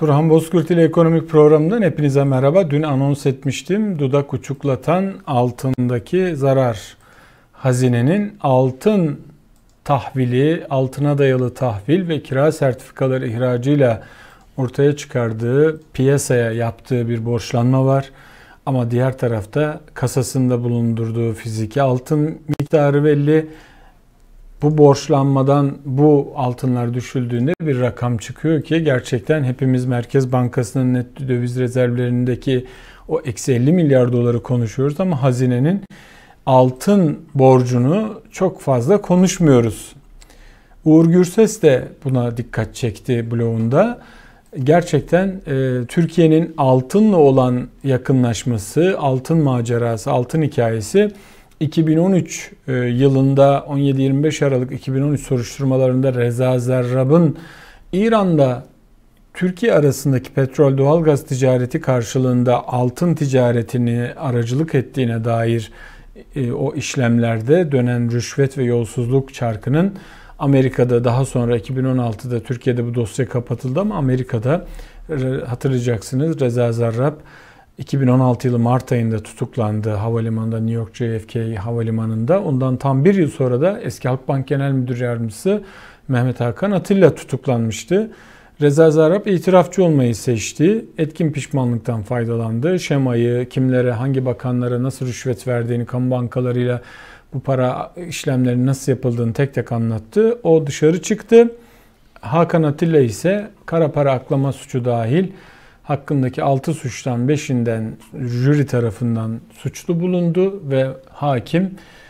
Turhan Bozkurt ile Ekonomik Programı'ndan hepinize merhaba. Dün anons etmiştim. Dudak uçuklatan altındaki zarar. Hazinenin altın tahvili, altına dayalı tahvil ve kira sertifikaları ihracıyla ortaya çıkardığı, piyasaya yaptığı bir borçlanma var. Ama diğer tarafta kasasında bulundurduğu fiziki altın miktarı belli. Bu borçlanmadan bu altınlar düşüldüğünde bir rakam çıkıyor ki gerçekten hepimiz Merkez Bankası'nın net döviz rezervlerindeki o eksi 50 milyar doları konuşuyoruz ama hazinenin altın borcunu çok fazla konuşmuyoruz. Uğur Gürses de buna dikkat çekti blogunda. Gerçekten Türkiye'nin altınla olan yakınlaşması, altın macerası, altın hikayesi 2013 yılında 17-25 Aralık 2013 soruşturmalarında Reza Zarrab'ın İran'da Türkiye arasındaki petrol doğalgaz ticareti karşılığında altın ticaretini aracılık ettiğine dair o işlemlerde dönen rüşvet ve yolsuzluk çarkının Amerika'da daha sonra 2016'da Türkiye'de bu dosya kapatıldı ama Amerika'da hatırlayacaksınız Reza Zarrab 2016 yılı Mart ayında tutuklandı havalimanında, New York JFK havalimanında. Ondan tam bir yıl sonra da eski Halkbank Genel Müdür Yardımcısı Mehmet Hakan Atilla tutuklanmıştı. Reza Zarrab itirafçı olmayı seçti. Etkin pişmanlıktan faydalandı. Şemayı, kimlere, hangi bakanlara nasıl rüşvet verdiğini, kamu bankalarıyla bu para işlemlerinin nasıl yapıldığını tek tek anlattı. O dışarı çıktı. Hakan Atilla ise kara para aklama suçu dahil hakkındaki 6 suçtan 5'inden jüri tarafından suçlu bulundu ve hakim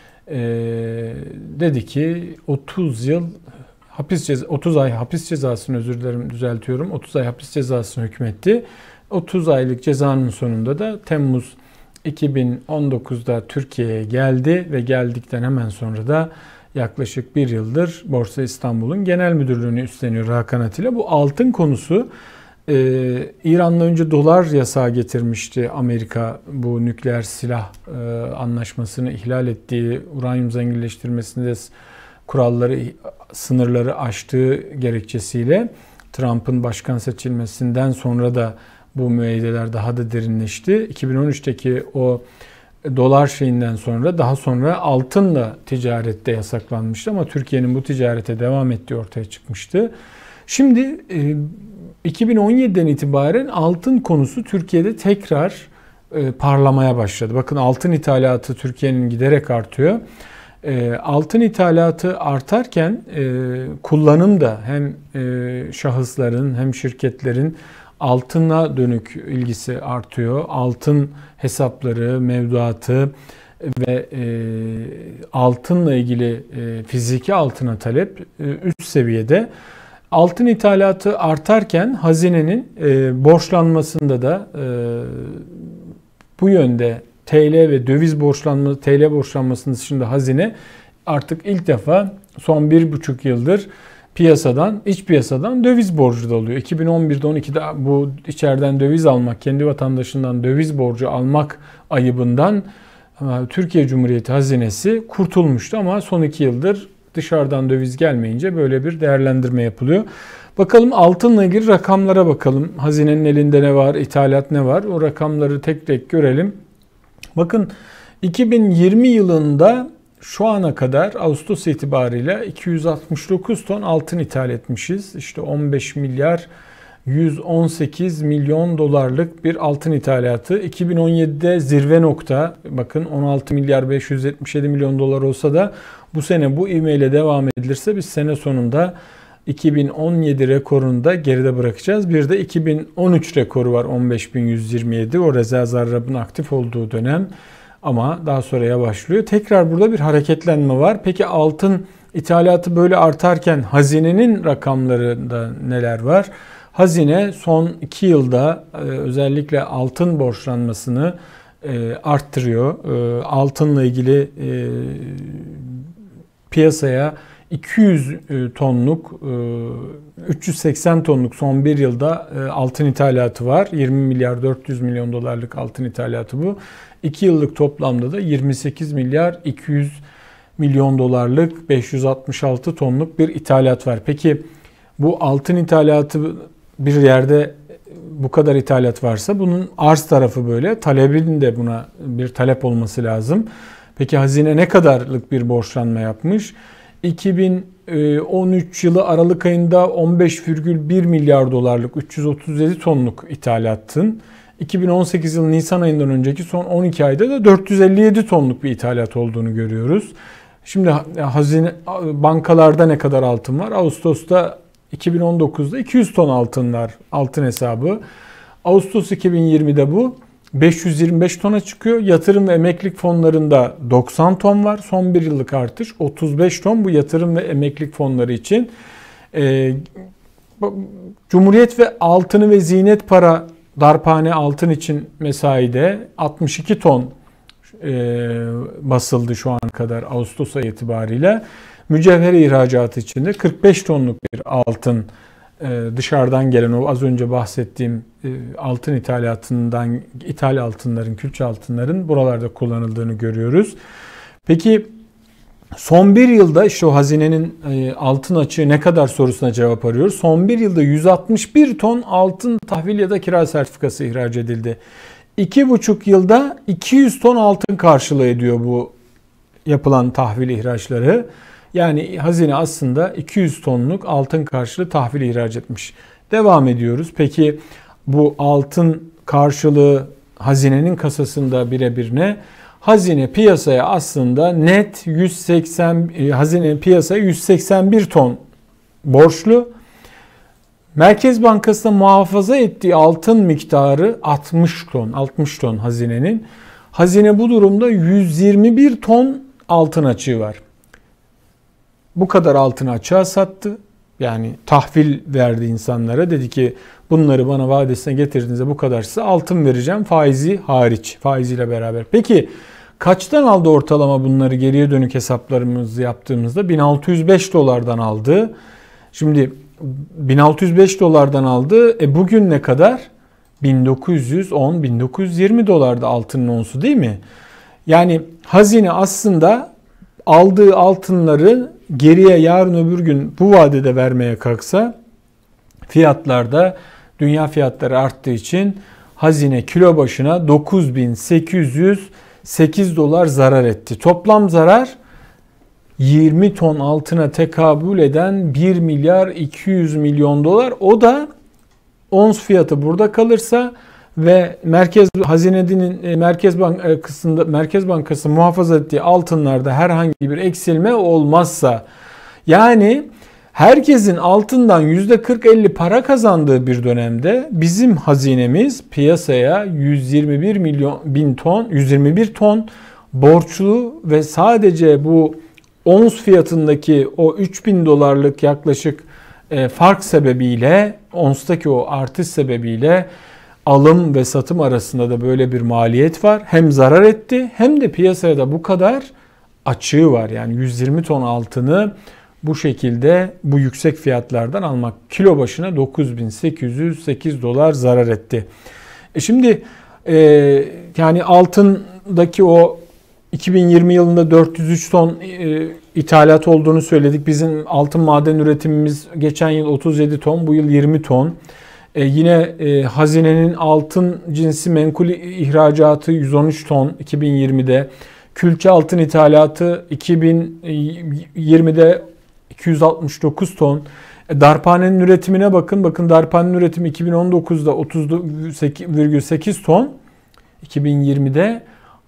dedi ki 30 ay hapis cezasını 30 ay hapis cezasını hükmetti. 30 aylık cezanın sonunda da Temmuz 2019'da Türkiye'ye geldi ve geldikten hemen sonra da yaklaşık bir yıldır Borsa İstanbul'un genel müdürlüğünü üstleniyor Hakan Atilla. Bu altın konusu İran'la önce dolar yasağı getirmişti Amerika, bu nükleer silah anlaşmasını ihlal ettiği, uranyum zenginleştirmesinde kuralları, sınırları aştığı gerekçesiyle. Trump'ın başkan seçilmesinden sonra da bu müeyyideler daha da derinleşti. 2013'teki o dolar şeyinden sonra daha sonra altınla ticarette yasaklanmıştı ama Türkiye'nin bu ticarete devam ettiği ortaya çıkmıştı. Şimdi 2017'den itibaren altın konusu Türkiye'de tekrar parlamaya başladı. Bakın altın ithalatı Türkiye'nin giderek artıyor. Altın ithalatı artarken kullanım da hem şahısların hem şirketlerin altına dönük ilgisi artıyor. Altın hesapları, mevduatı ve altınla ilgili fiziki altına talep üst seviyede. Altın ithalatı artarken hazinenin borçlanmasında da bu yönde TL ve döviz TL borçlanmasının dışında hazine artık ilk defa son 1,5 yıldır iç piyasadan döviz borcu da alıyor. 2011'de 12'de bu içeriden döviz almak, kendi vatandaşından döviz borcu almak ayıbından Türkiye Cumhuriyeti hazinesi kurtulmuştu ama son 2 yıldır dışarıdan döviz gelmeyince böyle bir değerlendirme yapılıyor. Bakalım altınla ilgili rakamlara bakalım. Hazinenin elinde ne var, ithalat ne var? O rakamları tek tek görelim. Bakın 2020 yılında şu ana kadar Ağustos itibariyle 269 ton altın ithal etmişiz. İşte 15 milyar 118 milyon dolarlık bir altın ithalatı. 2017'de zirve nokta, bakın 16 milyar 577 milyon dolar olsa da bu sene bu ivmeyle devam edilirse biz sene sonunda 2017 rekorunu da geride bırakacağız. Bir de 2013 rekoru var 15.127. O Reza Zarrab'ın aktif olduğu dönem ama daha sonra yavaşlıyor. Tekrar burada bir hareketlenme var. Peki altın ithalatı böyle artarken hazinenin rakamlarında neler var? Hazine son 2 yılda özellikle altın borçlanmasını arttırıyor. Altınla ilgili piyasaya 200 tonluk, 380 tonluk son bir yılda altın ithalatı var. 20 milyar 400 milyon dolarlık altın ithalatı bu. 2 yıllık toplamda da 28 milyar 200 milyon dolarlık 566 tonluk bir ithalat var. Peki bu altın ithalatı bir yerde bu kadar ithalat varsa bunun arz tarafı böyle. Talebin de buna bir talep olması lazım. Peki hazine ne kadarlık bir borçlanma yapmış? 2013 yılı Aralık ayında 15,1 milyar dolarlık 337 tonluk ithalattın. 2018 yılı Nisan ayından önceki son 12 ayda da 457 tonluk bir ithalat olduğunu görüyoruz. Şimdi hazine bankalarda ne kadar altın var? Ağustos'ta 2019'da 200 ton altınlar, altın hesabı. Ağustos 2020'de bu 525 tona çıkıyor. Yatırım ve emeklilik fonlarında 90 ton var. Son bir yıllık artış 35 ton bu yatırım ve emeklilik fonları için. Cumhuriyet ve altını ve ziynet para darphane altın için mesaide 62 ton basıldı şu ana kadar Ağustos ayı itibariyle. Mücevher ihracatı için de 45 tonluk bir altın dışarıdan gelen o az önce bahsettiğim altın ithalatından ithal altınların, külçe altınların buralarda kullanıldığını görüyoruz. Peki son bir yılda işte o hazinenin altın açığı ne kadar sorusuna cevap arıyoruz. Son bir yılda 161 ton altın tahvil ya da kira sertifikası ihraç edildi. 2,5 yılda 200 ton altın karşılığı ediyor bu yapılan tahvil ihraçları. Yani hazine aslında 200 tonluk altın karşılığı tahvil ihraç etmiş. Devam ediyoruz. Peki bu altın karşılığı hazinenin kasasında birebir ne? Hazine piyasaya aslında net 180 hazine piyasaya 181 ton borçlu. Merkez Bankası'nda muhafaza ettiği altın miktarı 60 ton. 60 ton hazinenin. Hazine bu durumda 121 ton altın açığı var. Bu kadar altını açığa sattı. Yani tahvil verdi insanlara. Dedi ki bunları bana vadesine getirdiğinizde bu kadar size altın vereceğim. Faizi hariç. Faiziyle beraber. Peki kaçtan aldı ortalama bunları geriye dönük hesaplarımızı yaptığımızda? 1605 dolardan aldı. Şimdi 1605 dolardan aldı. Bugün ne kadar? 1910-1920 dolarda altının onsu değil mi? Yani hazine aslında aldığı altınları geriye yarın öbür gün bu vadede vermeye kalksa fiyatlarda dünya fiyatları arttığı için hazine kilo başına 9808 dolar zarar etti. Toplam zarar 20 ton altına tekabül eden 1 milyar 200 milyon dolar. O da ons fiyatı burada kalırsa ve Merkez Bankası muhafaza ettiği altınlarda herhangi bir eksilme olmazsa, yani herkesin altından %40-50 para kazandığı bir dönemde bizim hazinemiz piyasaya 121 ton borçlu ve sadece bu ons fiyatındaki o 3000 dolarlık yaklaşık fark sebebiyle, onstaki o artış sebebiyle alım ve satım arasında da böyle bir maliyet var. Hem zarar etti hem de piyasaya da bu kadar açığı var. Yani 120 ton altını bu şekilde bu yüksek fiyatlardan almak kilo başına 9808 dolar zarar etti. Şimdi yani altındaki o 2020 yılında 403 ton ithalat olduğunu söyledik. Bizim altın maden üretimimiz geçen yıl 37 ton, bu yıl 20 ton. Yine hazinenin altın cinsi menkul ihracatı 113 ton 2020'de. Külçe altın ithalatı 2020'de 269 ton. Darphanenin üretimine bakın. Bakın darphanenin üretimi 2019'da 30,8 ton. 2020'de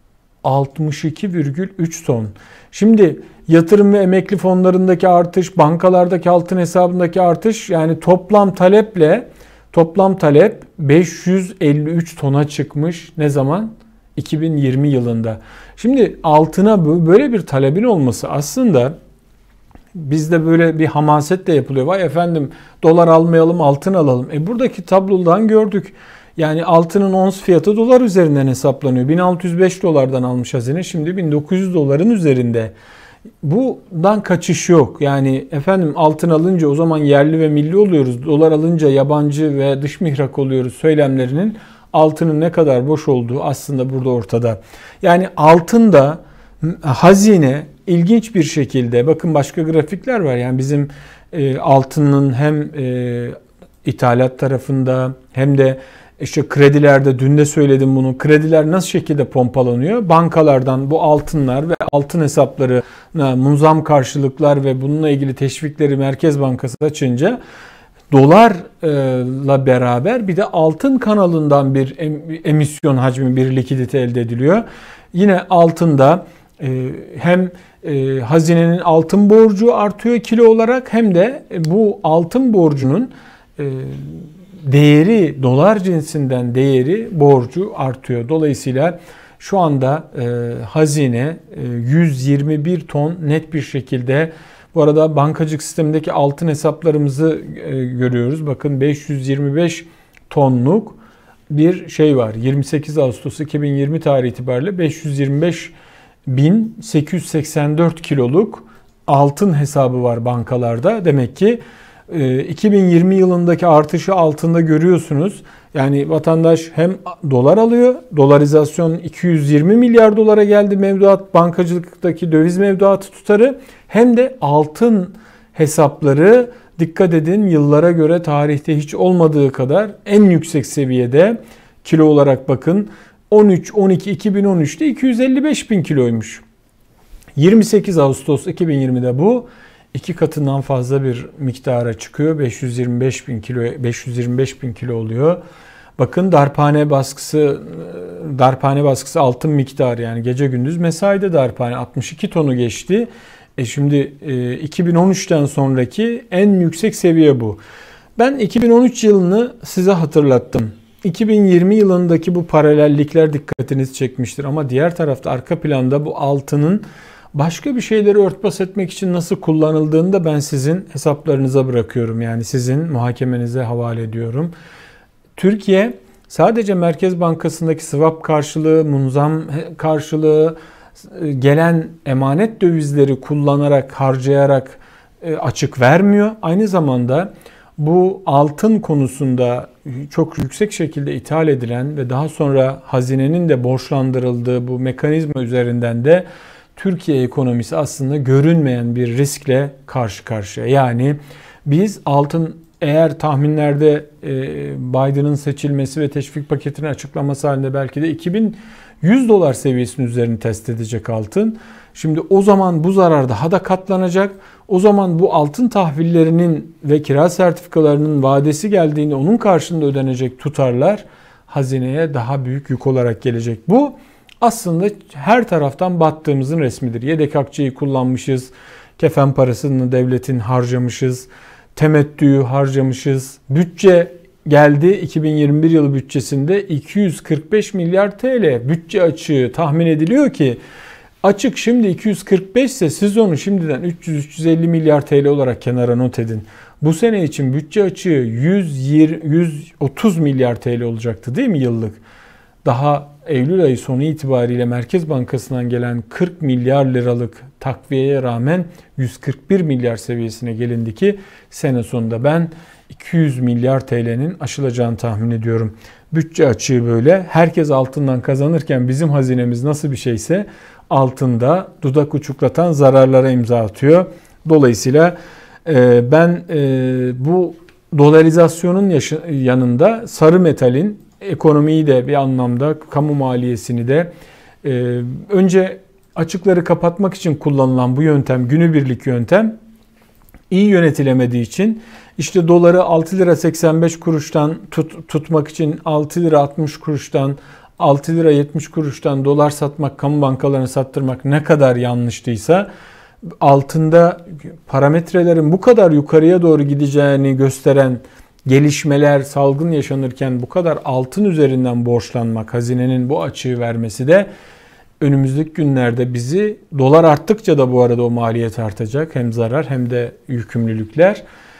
62,3 ton. Şimdi yatırım ve emekli fonlarındaki artış, bankalardaki altın hesabındaki artış, yani toplam talep 553 tona çıkmış. Ne zaman? 2020 yılında. Şimdi altına böyle bir talebin olması aslında bizde böyle bir hamasetle yapılıyor. Vay efendim dolar almayalım altın alalım. Buradaki tablodan gördük. Yani altının ons fiyatı dolar üzerinden hesaplanıyor. 1605 dolardan almış hazine, şimdi 1900 doların üzerinde. Bundan kaçış yok. Yani efendim altın alınca o zaman yerli ve milli oluyoruz, dolar alınca yabancı ve dış mihrak oluyoruz söylemlerinin altının ne kadar boş olduğu aslında burada ortada. Yani altında hazine ilginç bir şekilde, bakın başka grafikler var. Yani bizim altının hem ithalat tarafında hem de işte kredilerde, dün de söyledim bunu, krediler nasıl şekilde pompalanıyor? Bankalardan bu altınlar ve altın hesaplarına munzam karşılıklar ve bununla ilgili teşvikleri Merkez Bankası açınca dolarla beraber bir de altın kanalından bir emisyon hacmi, bir likidite elde ediliyor. Yine altında hem hazinenin altın borcu artıyor kilo olarak hem de bu altın borcunun değeri, dolar cinsinden değeri, borcu artıyor. Dolayısıyla şu anda hazine 121 ton net bir şekilde. Bu arada bankacılık sistemindeki altın hesaplarımızı görüyoruz. Bakın 525 tonluk bir şey var. 28 Ağustos 2020 tarihi itibariyle 525.884 kiloluk altın hesabı var bankalarda. Demek ki 2020 yılındaki artışı altında görüyorsunuz. Yani vatandaş hem dolar alıyor, dolarizasyon 220 milyar dolara geldi mevduat, bankacılıktaki döviz mevduatı tutarı, hem de altın hesapları dikkat edin yıllara göre tarihte hiç olmadığı kadar en yüksek seviyede kilo olarak bakın 13-12-2013'te 255 bin kiloymuş. 28 Ağustos 2020'de bu 2 katından fazla bir miktara çıkıyor. 525 bin kilo oluyor. Bakın darphane baskısı altın miktarı, yani gece gündüz mesaide darphane 62 tonu geçti. Şimdi 2013'ten sonraki en yüksek seviye bu. Ben 2013 yılını size hatırlattım. 2020 yılındaki bu paralellikler dikkatinizi çekmiştir ama diğer tarafta arka planda bu altının başka bir şeyleri örtbas etmek için nasıl kullanıldığını da ben sizin hesaplarınıza bırakıyorum. Yani sizin muhakemenize havale ediyorum. Türkiye sadece Merkez Bankası'ndaki swap karşılığı, munzam karşılığı, gelen emanet dövizleri kullanarak, harcayarak açık vermiyor. Aynı zamanda bu altın konusunda çok yüksek şekilde ithal edilen ve daha sonra hazinenin de borçlandırıldığı bu mekanizma üzerinden de Türkiye ekonomisi aslında görünmeyen bir riskle karşı karşıya. Yani biz altın, eğer tahminlerde Biden'ın seçilmesi ve teşvik paketini açıklaması halinde belki de 2100 dolar seviyesinin üzerini test edecek altın. Şimdi o zaman bu zarar daha da katlanacak. O zaman bu altın tahvillerinin ve kira sertifikalarının vadesi geldiğinde onun karşılığında ödenecek tutarlar hazineye daha büyük yük olarak gelecek. Bu aslında her taraftan battığımızın resmidir. Yedek akçeyi kullanmışız, kefen parasını devletin harcamışız, temettüyü harcamışız. Bütçe geldi, 2021 yılı bütçesinde 245 milyar TL bütçe açığı tahmin ediliyor ki açık şimdi 245 ise siz onu şimdiden 300-350 milyar TL olarak kenara not edin. Bu sene için bütçe açığı 130 milyar TL olacaktı değil mi yıllık? Daha Eylül ayı sonu itibariyle Merkez Bankası'ndan gelen 40 milyar liralık takviyeye rağmen 141 milyar seviyesine gelindi ki sene sonunda ben 200 milyar TL'nin aşılacağını tahmin ediyorum. Bütçe açığı böyle. Herkes altından kazanırken bizim hazinemiz nasıl bir şeyse altında dudak uçuklatan zararlara imza atıyor. Dolayısıyla ben bu dolarizasyonun yanında sarı metalin ekonomiyi de bir anlamda, kamu maliyesini de önce açıkları kapatmak için kullanılan bu yöntem, günübirlik yöntem iyi yönetilemediği için işte doları 6 lira 85 kuruştan tutmak için 6 lira 60 kuruştan 6 lira 70 kuruştan dolar satmak, kamu bankalarını sattırmak ne kadar yanlıştıysa altında parametrelerin bu kadar yukarıya doğru gideceğini gösteren gelişmeler, salgın yaşanırken bu kadar altın üzerinden borçlanmak, hazinenin bu açığı vermesi de önümüzdeki günlerde bizi, dolar arttıkça da bu arada o maliyet artacak, hem zarar hem de yükümlülükler,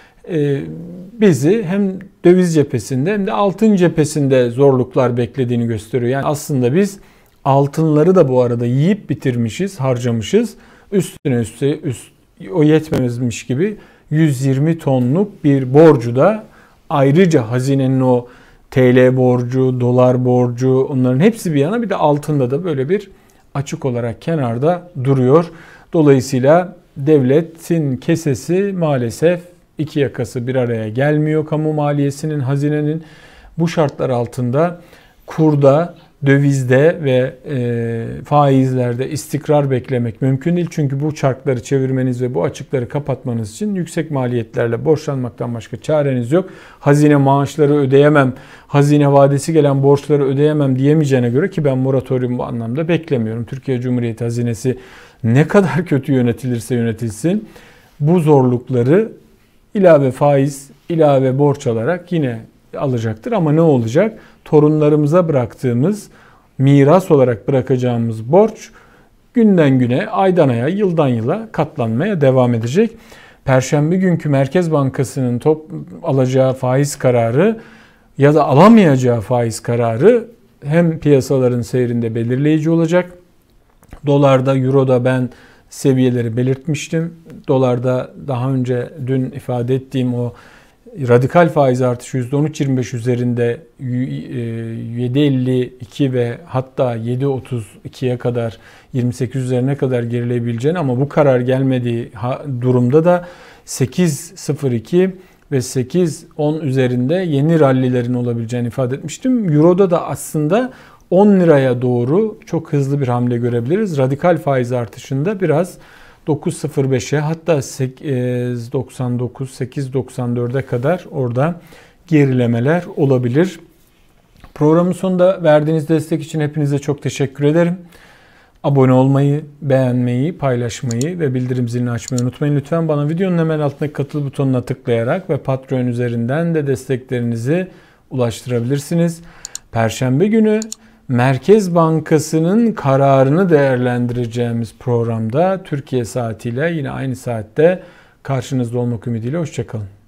bizi hem döviz cephesinde hem de altın cephesinde zorluklar beklediğini gösteriyor. Yani aslında biz altınları da bu arada yiyip bitirmişiz, harcamışız. Üstüne o yetmemezmiş gibi 120 tonluk bir borcu da ayrıca hazinenin o TL borcu, dolar borcu, onların hepsi bir yana bir de altında da böyle bir açık olarak kenarda duruyor. Dolayısıyla devletin kesesi maalesef İki yakası bir araya gelmiyor kamu maliyesinin, hazinenin. Bu şartlar altında kurda, dövizde ve faizlerde istikrar beklemek mümkün değil. Çünkü bu çarkları çevirmeniz ve bu açıkları kapatmanız için yüksek maliyetlerle borçlanmaktan başka çareniz yok. Hazine maaşları ödeyemem, hazine vadesi gelen borçları ödeyemem diyemeyeceğine göre, ki ben moratoryum bu anlamda beklemiyorum. Türkiye Cumhuriyeti hazinesi ne kadar kötü yönetilirse yönetilsin bu zorlukları ilave faiz, ilave borç alarak yine alacaktır. Ama ne olacak? Torunlarımıza bıraktığımız, miras olarak bırakacağımız borç günden güne, aydan aya, yıldan yıla katlanmaya devam edecek. Perşembe günkü Merkez Bankası'nın alacağı faiz kararı ya da alamayacağı faiz kararı hem piyasaların seyrinde belirleyici olacak. Dolarda, euroda ben seviyeleri belirtmiştim. Dolarda daha önce dün ifade ettiğim o radikal faiz artışı %13.25 üzerinde 7.52 ve hatta 7.32'ye kadar, 28 üzerine kadar gerilebileceğini, ama bu karar gelmediği durumda da 8.02 ve 8.10 üzerinde yeni rallilerin olabileceğini ifade etmiştim. Euro'da da aslında 10 liraya doğru çok hızlı bir hamle görebiliriz. Radikal faiz artışında biraz 9.05'e, hatta 8.99, 8.94'e kadar orada gerilemeler olabilir. Programın sonunda verdiğiniz destek için hepinize çok teşekkür ederim. Abone olmayı, beğenmeyi, paylaşmayı ve bildirim zilini açmayı unutmayın. Lütfen bana videonun hemen altındaki katıl butonuna tıklayarak ve Patreon üzerinden de desteklerinizi ulaştırabilirsiniz. Perşembe günü Merkez Bankası'nın kararını değerlendireceğimiz programda Türkiye saatiyle yine aynı saatte karşınızda olmak ümidiyle. Hoşça kalın.